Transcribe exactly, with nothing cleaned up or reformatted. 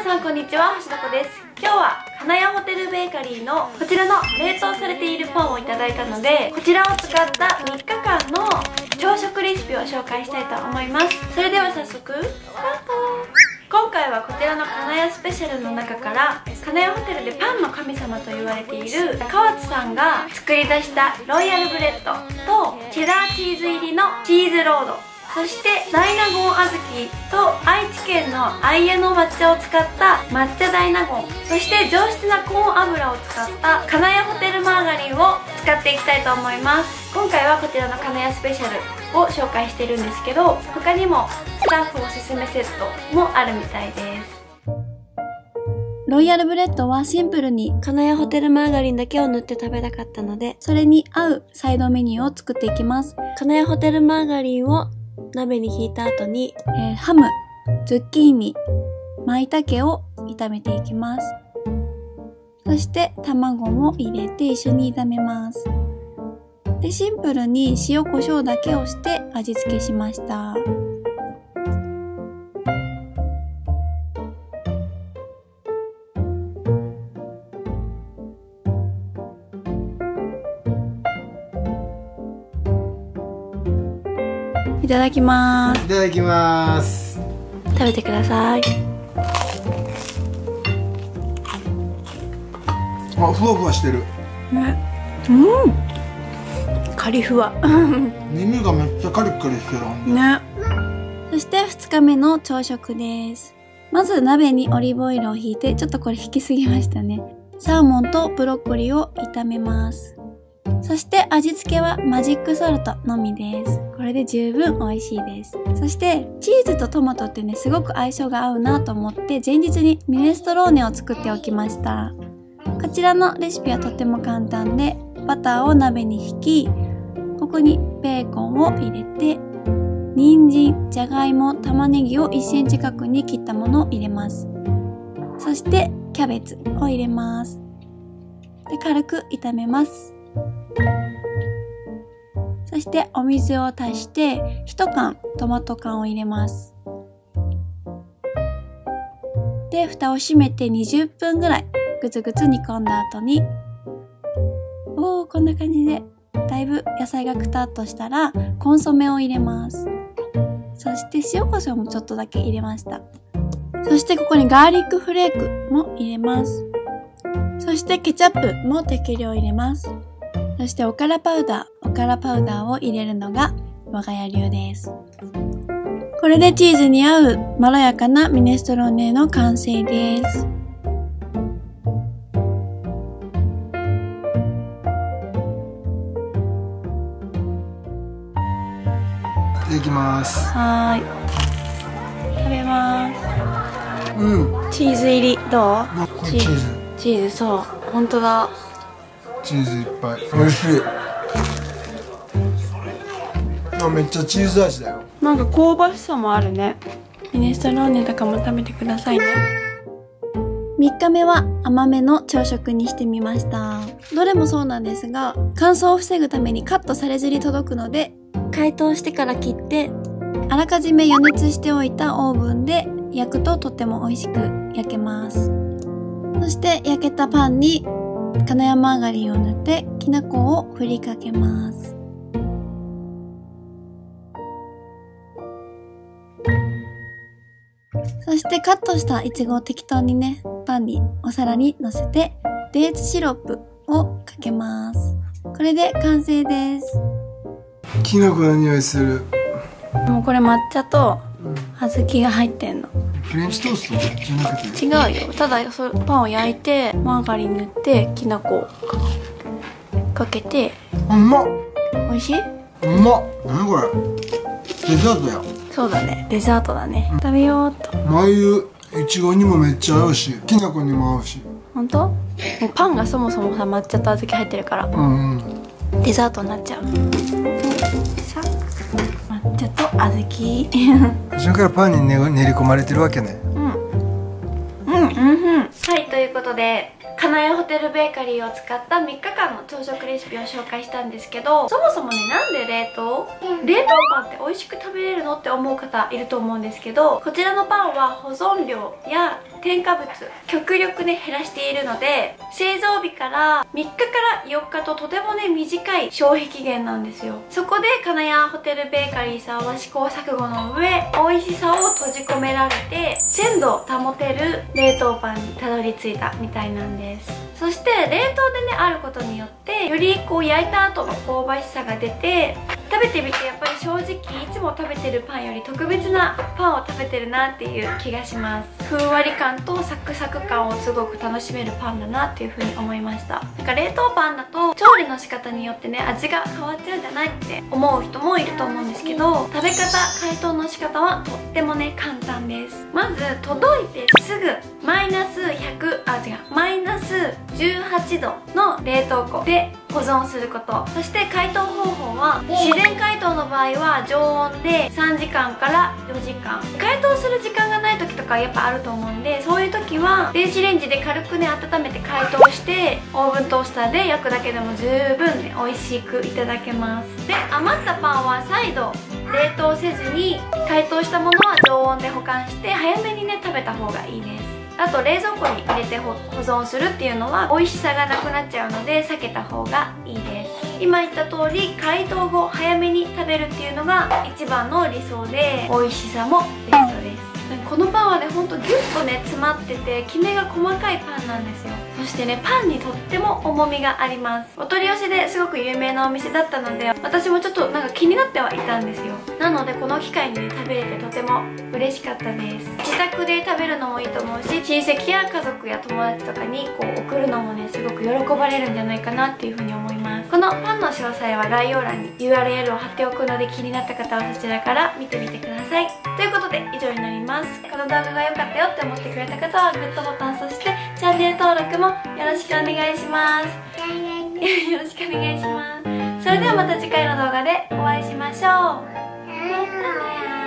さんこんにちは、星田子です。今日は金谷ホテルベーカリーのこちらの冷凍されているパンをいただいたので、こちらを使ったみっかかんの朝食レシピを紹介したいと思います。それでは早速スタート。今回はこちらの金谷スペシャルの中から金谷ホテルでパンの神様と言われている河津さんが作り出したロイヤルブレッドとチェダーチーズ入りのチーズロード、そして大納言小豆と愛知県の愛家の抹茶を使った抹茶大納言、そして上質なコーン油を使った金谷ホテルマーガリンを使っていきたいと思います。今回はこちらの金谷スペシャルを紹介してるんですけど、他にもスタッフおすすめセットもあるみたいです。ロイヤルブレッドはシンプルに金谷ホテルマーガリンだけを塗って食べたかったので、それに合うサイドメニューを作っていきます。金谷ホテルマーガリンを鍋に引いた後に、えー、ハム、ズッキーニ、舞茸を炒めていきます。そして卵も入れて一緒に炒めます。で、シンプルに塩コショウだけをして味付けしました。いただきます。 いただきます。 食べてください。 あ、ふわふわしてる。 ね、うん。カリフワ。 耳がめっちゃカリカリしてる。 ね。そしてふつかめの朝食です。まず鍋にオリーブオイルを引いて、ちょっとこれ引きすぎましたね。サーモンとブロッコリーを炒めます。そして味付けはマジックソルトのみです。これで十分美味しいです。そしてチーズとトマトってね、すごく相性が合うなと思って前日にミネストローネを作っておきました。こちらのレシピはとても簡単で、バターを鍋に引き、ここにベーコンを入れて、人参、じゃがいも、玉ねぎをいっセンチ角に切ったものを入れます。そしてキャベツを入れます。で、軽く炒めます。そしてお水を足していちかんトマト缶を入れます。で、蓋を閉めてにじゅっぷんぐらいぐつぐつ煮込んだ後に、おー、こんな感じでだいぶ野菜がくたっとしたらコンソメを入れます。そして塩コショウもちょっとだけ入れました。そしてここにガーリックフレークも入れます。そしてケチャップも適量入れます。そしておからパウダー、おからパウダーを入れるのが我が家流です。これでチーズに合うまろやかなミネストローネの完成です。 いただきます。 はーい。食べます。 うん。 チーズ入りどう？ これチーズ。 チーズ、そう。ほんとだ。 チーズいっぱい。美味しい。あ、めっちゃチーズ味だよ。 なんか香ばしさもあるね。ミネストローネとかも食べてくださいね。みっかめは甘めの朝食にしてみました。どれもそうなんですが、乾燥を防ぐためにカットされずに届くので、解凍してから切って、あらかじめ予熱しておいたオーブンで焼くととっても美味しく焼けます。そして焼けたパンに金谷マーガリンを塗ってきな粉を振りかけます。そしてカットしたイチゴを適当にね、パンにお皿に乗せてデーツシロップをかけます。これで完成です。 きな粉の匂いする。 もうこれ抹茶と小豆が入ってんの。 フレンチトーストじゃなくて。 違うよ。ただそパンを焼いてマーガリン塗ってきな粉をかけて。 うまっ。 美味しい？ うまっ。何これ。デザートや。 そうだね。デザートだね。食べようっと。 眉いちごにもめっちゃ合うし、きな粉にも合うし。 ほんと？もうパンがそもそもさ抹茶と小豆入ってるから、 うんうん、 デザートになっちゃう。さあ、抹茶と小豆。 途中からパンに練り込まれてるわけね。 うん。うんうんうん。はい、ということで金谷ホテルベーカリーを使ったみっかかんの朝食レシピを紹介したんですけど、そもそもね、なんで冷凍冷凍パンって美味しく食べれるのって思う方いると思うんですけど、こちらのパンは保存量や添加物極力ね減らしているので、製造日からみっかからよっかととてもね短い消費期限なんですよ。そこで金谷ホテルベーカリーさんは試行錯誤の上、美味しさを閉じ込められて鮮度を保てる冷凍パンにたどり着いたみたいなんです。そして冷凍でねあることによってよりこう焼いた後の香ばしさが出て、食べてみてやっぱり正直いつも食べてるパンより特別なパンを食べてるなっていう気がします。ふんわり感とサクサク感をすごく楽しめるパンだなっていう風に思いました。なんか冷凍パンだと調理の仕方によってね味が変わっちゃうんじゃないって思う人もいると思うんですけど、食べ方解凍の仕方はとってもね簡単です。まず届いてすぐマイナスひゃくあ違うマイナスじゅうはちどの冷凍庫で保存すること。そして解凍方法は自然解凍の場合は常温でさんじかんからよじかん、解凍する時間がない時とかやっぱあると思うんで、そういう時は電子レンジで軽くね温めて解凍してオーブントースターで焼くだけでも十分ね美味しくいただけます。で余ったパンは再度冷凍せずに解凍したものは常温で保管して早めにね食べた方がいいです。あと冷蔵庫に入れて保存するっていうのは美味しさがなくなっちゃうので避けた方がいいです。今言った通り解凍後早めに食べるっていうのが一番の理想で、美味しさもベストです。このパンはねほんとギュッとね詰まっててきめが細かいパンなんですよ。そしてねパンにとっても重みがあります。お取り寄せですごく有名なお店だったので私もちょっとなんか気になってはいたんですよ。なのでこの機会にね食べれてとても嬉しかったです。自宅で食べるのもいいと思うし、親戚や家族や友達とかにこう送るのもねすごく喜ばれるんじゃないかなっていうふうに思います。このパンの詳細は概要欄に ユーアールエル を貼っておくので、気になった方はそちらから見てみてください。ということで以上になります。この動画が良かったよって思ってくれた方はグッドボタン、そしてチャンネル登録もよろしくお願いします。よろしくお願いします。それではまた次回の動画でお会いしましょう。またね。